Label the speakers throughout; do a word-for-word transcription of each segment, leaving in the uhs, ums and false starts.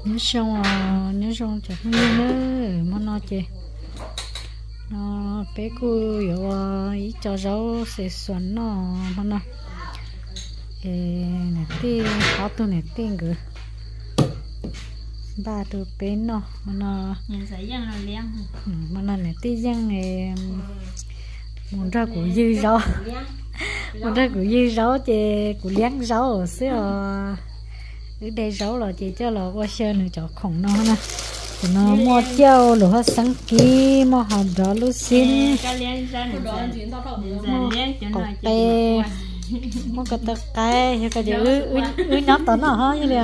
Speaker 1: nhớ xong à nhớ xong chả không nhớ nữa mà nó chị nó bé cô yếu ý cho rau sẽ xoắn nó mà nó nè tí khó tôi nè tí ngừ ba tôi bé nó mà nó mà nó nè tí răng này muốn ra của dư rau muốn ra của dư rau chị của liếng rau ở xứ ở đây rau là chị cho là qua chơi nữa cho khổng nó nè nó mua châu lúa hết sáng kí mua hạt đó lúa xin cột tê mua cái tơ cái cho cái gì ư ư ư nhóc tao nó hả như vậy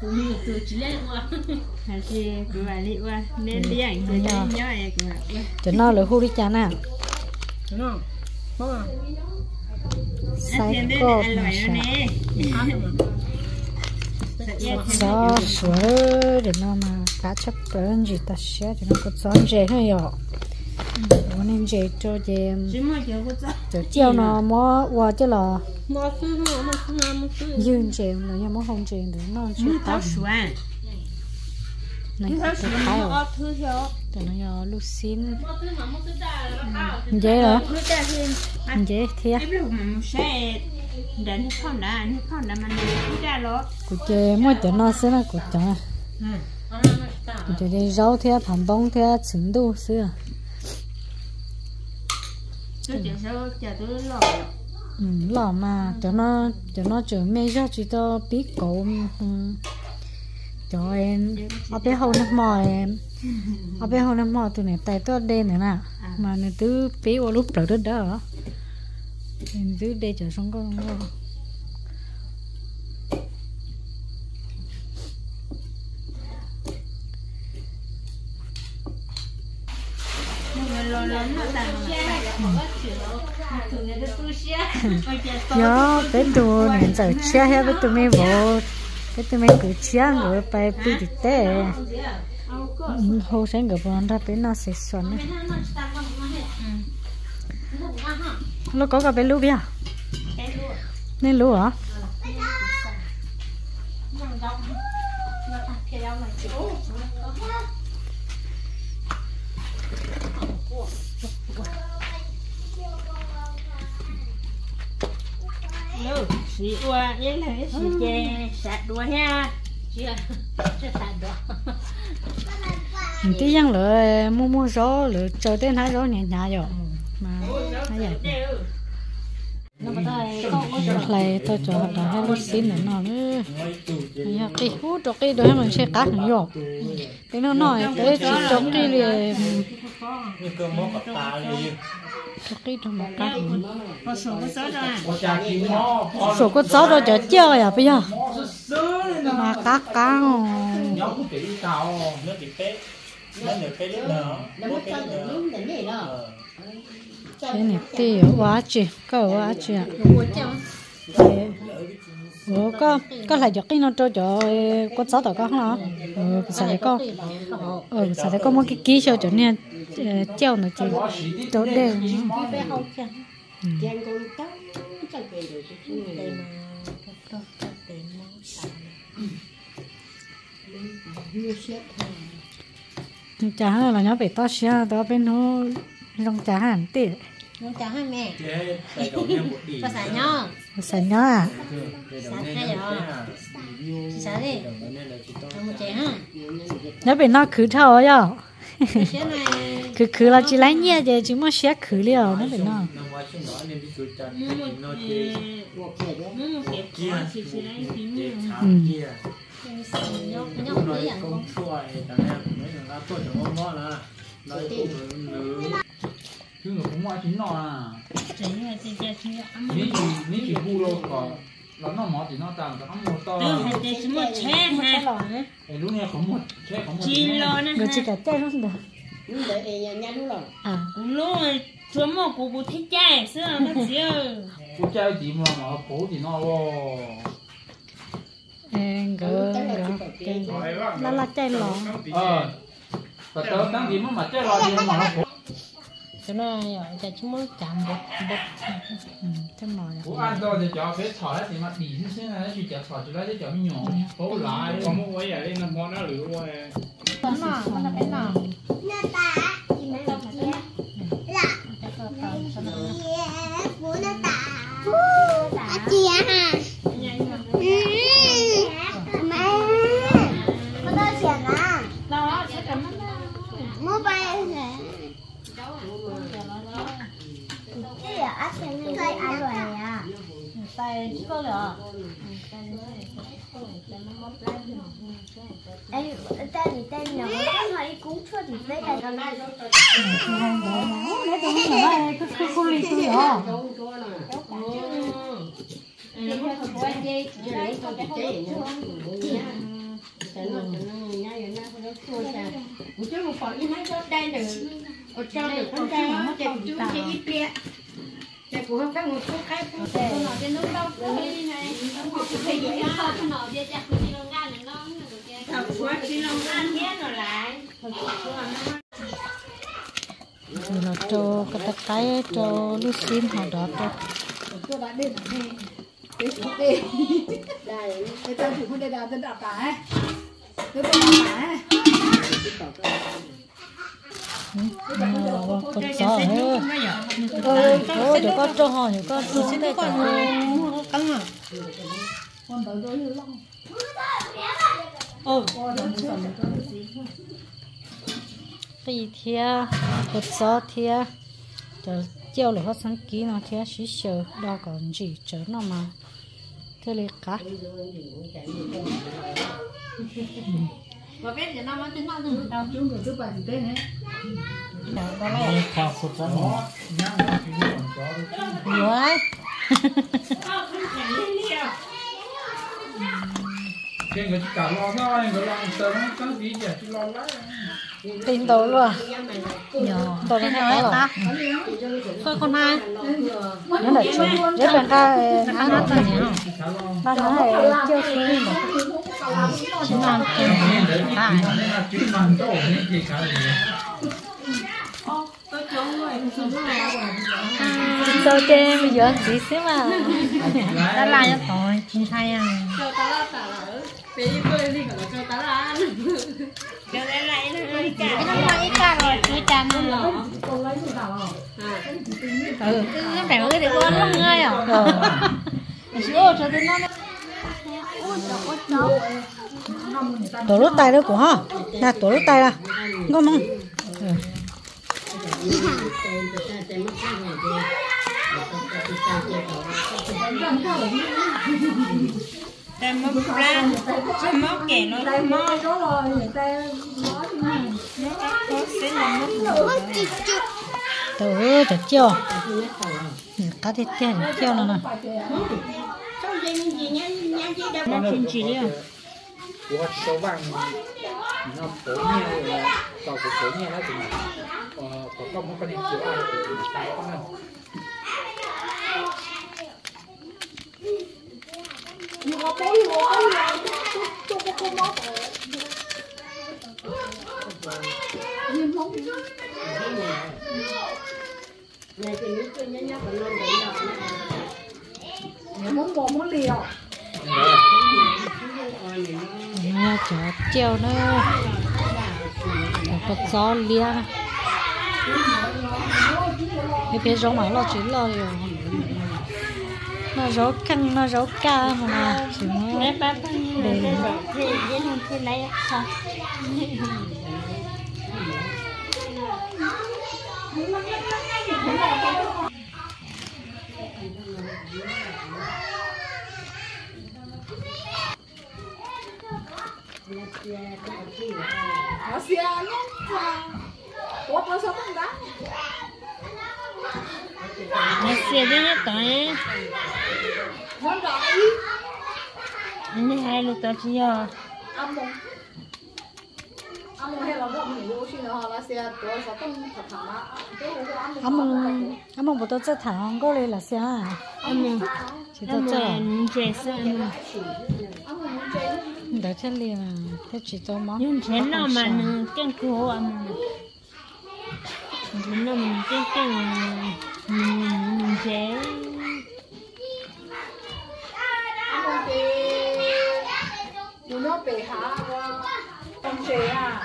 Speaker 1: cho nó là khu đi chả nè sai cột mà gió sửa để nó mà cá chấp bớn gì ta xé thì nó có gió dễ hơn rồi, bọn em dễ cho dễ, cho chiều nó mua qua chứ là dương dễ là nhưng mà không dễ được nó chưa tao này cái cái rồi, cho nó nhỏ lúc xin dễ rồi, dễ thiệt
Speaker 2: đến không đã không đã mà nó ra rồi
Speaker 1: cụ chơi mỗi chỗ nó sẽ là cụ chọn cụ chơi đi rau theo phản bông theo trình độ xưa ừ lò mà cho nó cho nó chơi mấy ra chỉ cho biết cổ cho em ở bên hông nó mò em ở bên hông nó mò tụi này tay tôi đen nữa nè mà nó cứ biết vào lúc trở đến đó em cứ đây chờ xong con không nhớ bé đồ nên giờ chia hết bé tụi mình vô bé tụi mình cứ chia rồi bay đi đi té hồ sáng gặp bọn ra bé nó sẽ xoắn đấy nó có cả bé lú bia nên lú hả
Speaker 2: chị qua với lại chị chè sạch đùa ha
Speaker 1: tí dân lựa mua mua gió lựa chờ tên hai gió nhẹ nhàng rồi mà hai vậy lại tôi cho họ đã lúc xin nữa nó nữa cái hút cho cái đó mình sẽ cắt nữa rồi cái nó nói cái chỉ chống cái liền cái trong một cắt số có sáu rồi cho chơi à bây giờ mà cắt cá cái này tiêu quá chị có quá chị ạ ủa có có lại cho cái nó cho cho con sáu tao có không nó ừ sao có ừ sao có một cái ký cho cho nên treo nó chị tốt đẹp chả là nhớ bị to xia đó bên nó rong chả hẳn tiệt
Speaker 3: rong chả hả mẹ có xài nhó
Speaker 1: xài nhó à
Speaker 3: xài hay rồi xài đi không một chén ha
Speaker 1: nhớ bị nó khử thầu rồi khử khử là chỉ lấy nhẹ chứ chỉ muốn xé khử liều nó bị nó
Speaker 4: chứ người cũng ngoại chính nó à ní chỉ ní chỉ bu lô còn nó nó mỏ thì nó tàng nó một to lúc này có một xe có một
Speaker 1: người chỉ cả tay không được
Speaker 2: à lúc chúng một cụ cụ thích chơi xưa nó xíu
Speaker 4: cụ chơi gì mà mà bố thì nó lo
Speaker 1: em gỡ gỡ là là chơi lò
Speaker 4: ờ và tớ đang gì mà mà chơi lò gì mà nó bố
Speaker 3: cho nó giờ chúng mới chạm bột bột
Speaker 1: chấm mồi
Speaker 4: 我按照这脚给炒来什么，底是现在去脚炒出来这脚牛，好来。
Speaker 3: có một cái gì đây nó món nó lửa qua.
Speaker 1: cái nào cái nào cái nào
Speaker 5: bố nó tả chị à mẹ con đâu chuyện à
Speaker 2: đó sẽ cầm
Speaker 5: mua bay nè cái gì á chuyện này tay ai rồi à
Speaker 1: tay có được
Speaker 5: đây tay thì tay nhỏ con hỏi cũng chưa thì đây là
Speaker 1: không không không lấy tôi không nói cái cái con ly tôi nhỏ
Speaker 2: chứ một phần như mấy cái đây được ở trong được con trai nó chạy chú chạy ít bia chạy của các người có cái con nói trên nước đâu cái này cái gì đó con nói về chạy của chị Long An này nó thật quá chị Long An hết rồi lại
Speaker 1: nó cho cái tất cái cho lúc xin họ đó cho
Speaker 2: cho bạn đi cái số đi đây cái tên chủ đây là tên đạp cả cái tên đạp
Speaker 1: con chó nữa, ừ, thôi để con cho họ những con tôi xin đây cả căng à, con tới tôi hiểu không? Ồ, cái gì thia, con chó thia, chờ chiều lại họ sáng kỹ nó thia xí xờ, đó còn gì chớ nó mà, thế là cả.
Speaker 2: và biết giờ nó mới tính nó từ đâu chú người chú bà thì thế này
Speaker 1: Khao sụt ra nữa. Nhiều ấy.
Speaker 4: Trên cái cả lo thôi, cái lo sớm có gì vậy, chứ lo lắm.
Speaker 1: Tin đồ luôn. Nhỏ. Đồ cái này ta. Thôi con hai. Nó là chuyện. Để bạn ta ăn nó ta nhỉ. Ba nó này chưa xí mà. Chỉ làm cái này.
Speaker 4: Chứ mà đâu biết gì cả gì.
Speaker 1: Sao trên bây giờ chỉ xíu mà. Đã la cho tội, chị thay à.
Speaker 2: cho ta là ta là bé quên đi gọi là cho ta là ăn cho nên lại nó đi cả
Speaker 1: Nó có ít ca rồi, chưa chăn luôn rồi. Ừ, nó phải có cái gì con lắm ngay à. Chưa, cho tôi nó. Tổ lút tay đó của hả? Nè, tổ lút tay ra. Ngon không? Ừ.
Speaker 2: ta móc ra cho móc kẻ nó móc nó sẽ là móc
Speaker 1: Tổ chả chiều. Cá thịt kia chiều nào nè.
Speaker 2: nó chín chỉ đi à
Speaker 3: của số vàng nó phổ nhiều là tàu của phổ nhiều đó thì có không có niệm chữ ai thì phải có này
Speaker 2: muốn bò muốn liều
Speaker 1: Nó chả chiều nữa. Có gió lia. Cái phía giống mà lo chỉ lo rồi. Nó rau căng, nó rau ca mà nè. Chỉ nó
Speaker 2: để ba ba để thì dễ hơn thì lấy sao
Speaker 5: nó xia nó có bao sao không đó
Speaker 2: nó xe đi nó tới
Speaker 5: con đợi
Speaker 2: anh hai lúc tới chưa
Speaker 5: âm mông âm mông hay là bọn mình vô xin là là xia có sao không thật thà
Speaker 1: ấm mông ấm mông bữa tôi chơi thẳng có lên là xe à.
Speaker 2: anh
Speaker 1: Chỉ tôi chơi à.
Speaker 2: trẻ sơn
Speaker 1: Để chơi liền à. Thế chỉ tôi món.
Speaker 2: nhưng trẻ nó mà cái cổ anh nó mình cái cái trẻ
Speaker 5: bể há qua trong chế à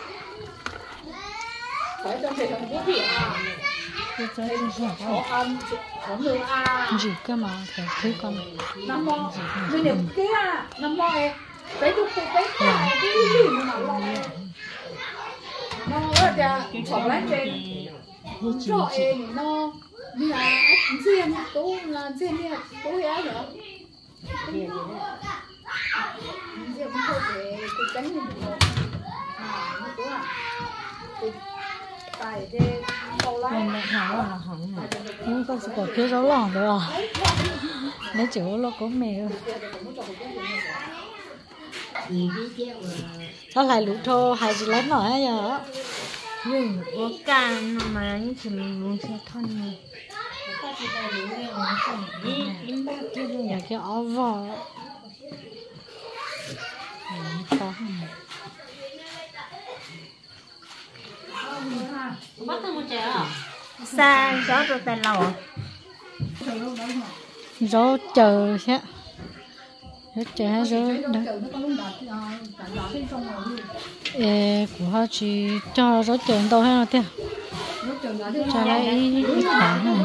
Speaker 5: phải trong chế trong bút biển à
Speaker 1: cái trái thì sao
Speaker 5: có ăn có nước à
Speaker 1: gì cơ mà phải thứ con
Speaker 5: năm mò mình điểm kia năm mò ấy cái chụp chụp cái cái cái gì mà lo nó là sống lên trên cho em nó như là riêng tú là riêng như tú giá nữa riêng không thôi để cái cánh như thế à như thế à tại cái cầu lái
Speaker 1: mình lại hỏi là hỏi nhưng con sẽ có thiếu rau lòng được à nếu chịu nó có mèo sao lại lũ thô hay gì lấy nổi hay giờ
Speaker 2: nhưng có can mà như thì mình muốn sẽ thân này
Speaker 1: im ba kia rồi nhà kia áo vỏ khó
Speaker 2: bắt được một trẻ à xa gió rồi tay lầu
Speaker 1: gió chờ chứ gió chờ hay gió ê của họ chỉ cho gió chờ đâu hay là thế cho lại ít đá này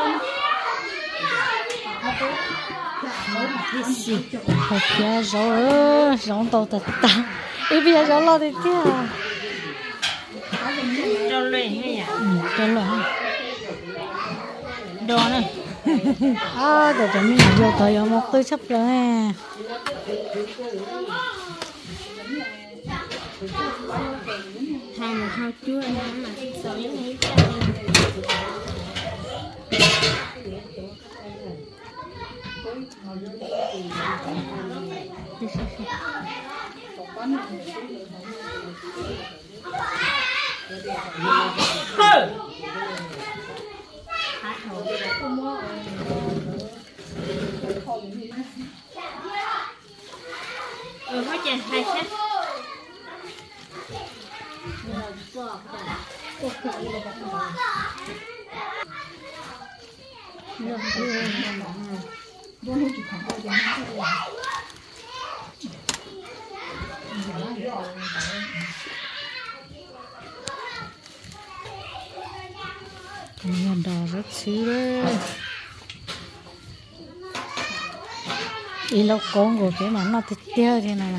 Speaker 1: thật kia gió gió đâu thật ta ít bây giờ gió lo thì thế à
Speaker 2: cho luyện hay à
Speaker 1: ừ cho luyện
Speaker 2: đồ này
Speaker 1: à để cho mình vô thời một tư sắp rồi nè
Speaker 2: hàng hao chua nó mà sống như thế ừ hóa trời hay thế
Speaker 1: con đò rất xíu đấy ý lâu con của cái mà nó thịt tiêu thế này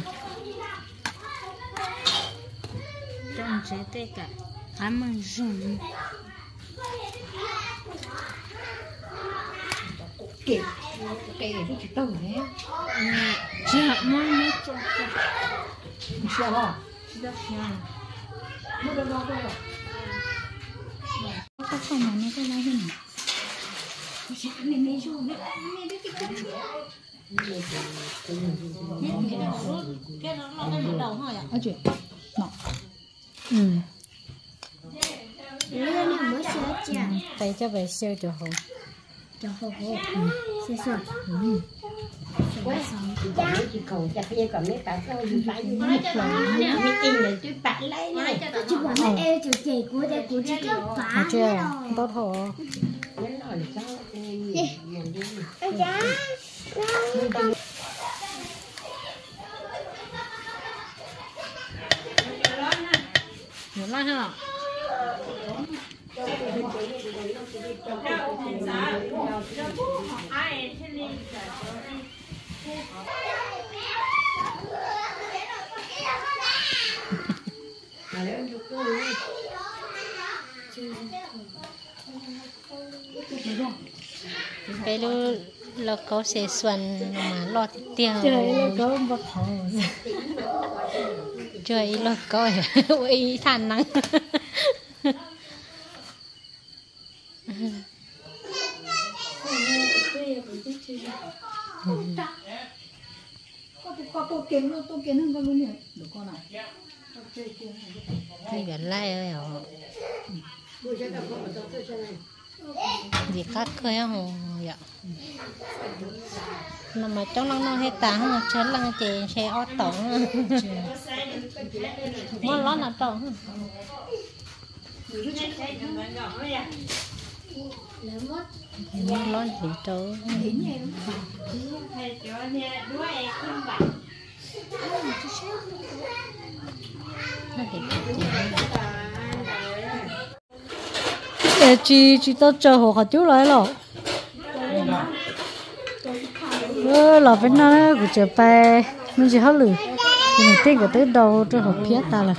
Speaker 2: trong chế tê cả ăn măng rừng
Speaker 5: kể kể để chỉ tao đấy
Speaker 2: chả măng mấy chả
Speaker 5: sao hả
Speaker 2: rất ngon
Speaker 5: mua được đâu đâu
Speaker 1: các con mà nó có lá hình
Speaker 5: chị ăn này này rồi này đấy cái cái
Speaker 2: cái nó nó cái đầu thôi à
Speaker 1: ở chuyện nọ ừ
Speaker 2: nếu như mới sửa chả
Speaker 1: tay cho về siêu cho hậu
Speaker 2: cho hộp hộp sửa sửa
Speaker 6: chỉ cầu chặt dây còn mấy bạn sao gì phải như thế nè mấy in là tôi bạn lấy này
Speaker 2: chú bảo mẹ em chú chị của đây của chị có phá
Speaker 1: chưa tốt hồ
Speaker 6: nhắn nói là sao
Speaker 2: anh cha
Speaker 1: nhiều lắm hả cái lúc là có sẽ xuân mà lo tiêu chơi là có bậc hồ chơi là có uy than nắng
Speaker 5: có tô kiến nó tô kiến hơn con luôn nhỉ được con nào
Speaker 1: thì gần lại ơi hả gì khác khơi không vậy mà mà trong lăng nó hay tàng chén lăng chè xe ót tổng món lót là tổng món lót gì trâu để chị chị tao chờ hồ họ chú lại rồi ờ là bên nó của chờ bài mình chỉ hết lử thì mình tin cái tới đầu cho họ phía ta là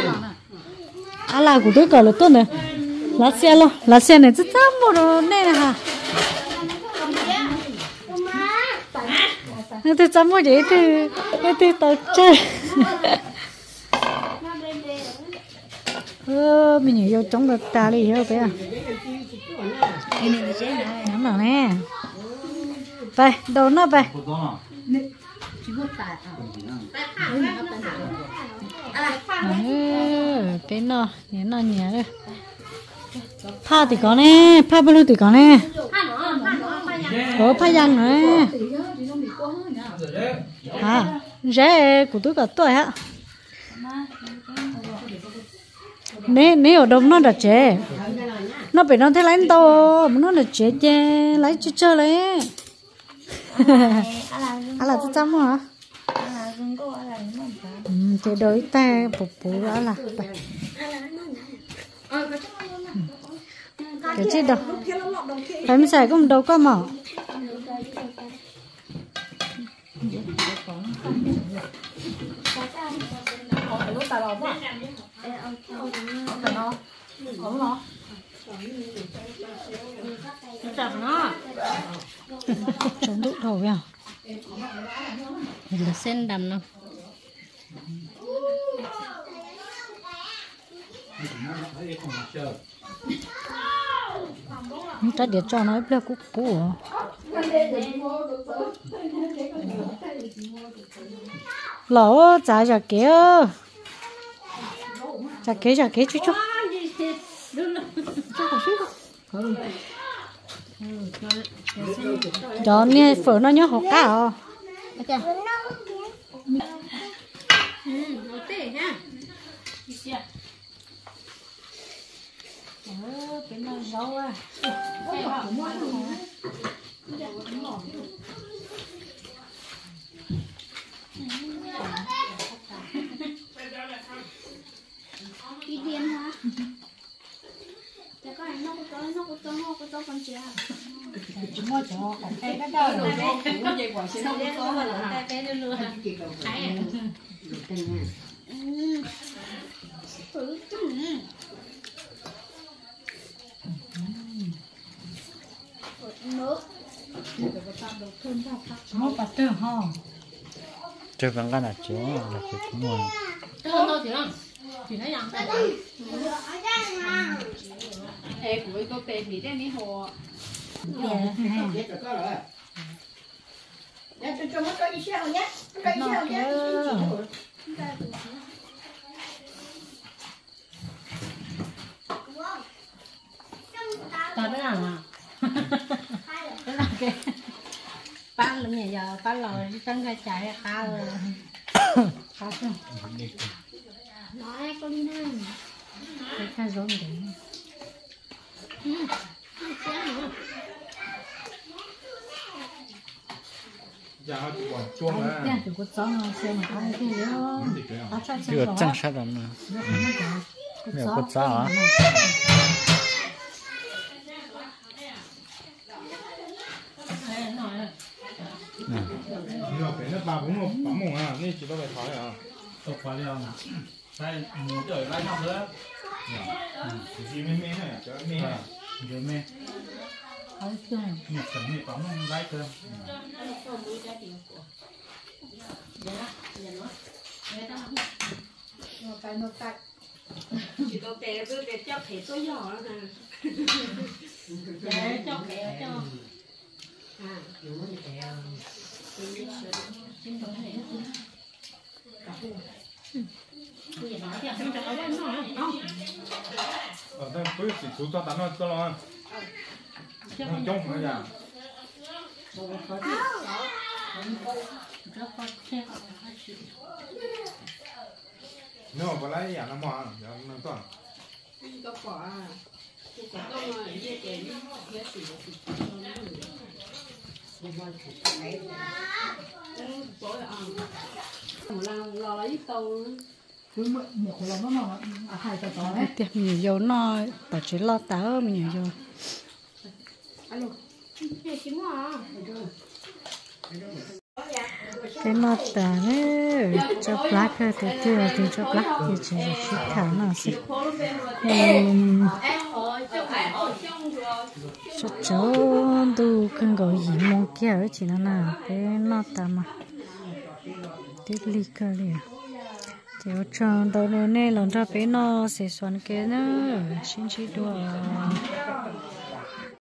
Speaker 1: à là của tôi cả là tốt này lá xe lo lá xe này rất dám một rồi nè hả nó tôi dám một vậy thì nó tôi tao chơi ờ mình nhảy vô trong được ta đi hiểu bé nắm nào nèไปโดนนะไปเออเป็นเนาะเนี่ยเนาะเนี่ยเลยผ้าติก่อนแน่ผ้าบลูติก่อนแน่โอ้ผ้ายังหน่อยฮะเจ๊กูตัวกับตัวฮะnè nè ở đâu nó đã chế nó bị nó thấy lấy đâu nó là chế chế lấy chơi chơi lấy à là tôi chăm hả chế đối ta phục vụ đó là cái gì đâu phải mình xài cũng đâu có mỏ chống đụng đầu vào là sen đầm đâu ta để cho nó bây cúc cũ lỗ trả trả kia trả kia trả kia chút chút cho nghe phở nó nhớ hộp cá à ờ cái nó rau à
Speaker 7: đi điên hả? Chắc có nó có tới nó có tới nó có tới con chè.
Speaker 1: chúng nó cho cái cái đó rồi
Speaker 2: nó vậy quả sẽ nó có mà là
Speaker 7: Cái cái nữa hả? Cái ừ. Nước.
Speaker 1: nó bắt được ha
Speaker 3: chơi vẫn cái là chế là chế chúng mình
Speaker 2: Không thôi chị không? Chị nói rằng Ê, của cô bè thì đây này hồ
Speaker 6: Để cho cho nó có đi sao nhé, có đi sao nhé.
Speaker 2: Tao biết làm à? Cái là cái Bán lắm nhỉ giờ, bán lò chân khai chạy ra cao rồi Cao không?
Speaker 7: Nói con đi nào.
Speaker 1: cái cái giống đấy
Speaker 3: cái
Speaker 1: thì có chó nó xem mà ăn cái nữa à cho
Speaker 3: cái chân sát lắm nè mẹ có chó hả
Speaker 4: nhiều cái nó bà cũng một bấm mồm à, nên chỉ có phải thói à. Tôi khóa đi không? Đây, muốn chơi lại không nữa. Chỉ mê mê này, cho mê này, cho mê. Nhật sẵn thì bấm lại cơ.
Speaker 2: Chị có bè với bè cho khẽ tối nhỏ nè Để cho khẽ cho À, đúng rồi khẽ Xin tổng thể Bây giờ nói thì không cho có bên nó không?
Speaker 4: Ờ, đây, cứ chỉ chú cho tán nó cho nó. Không trông nữa nha. Nếu mà có lấy nhà nó mò, nó toàn.
Speaker 2: Có quả à Có quả mà dễ kể dễ xỉ
Speaker 1: tiệm nhiều dầu nó bảo chỉ lo táo nhiều dầu cái nó tả đấy cho black thì tiêu thì cho black thì chỉ là chút thảo nào sẽ cho cháu tu cần gọi gì mong kia ở chỉ là nào cái nó tả mà tiếp ly cơ liền chỉ ở trong đầu này lần ra bé nó sẽ xoắn cái nữa xin chỉ đùa